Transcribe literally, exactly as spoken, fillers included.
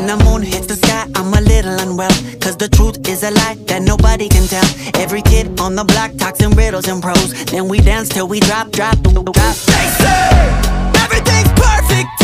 When the moon hits the sky, I'm a little unwell, cause the truth is a lie that nobody can tell. Every kid on the block talks in riddles and prose. Then we dance till we drop, drop, drop. They say everything's perfect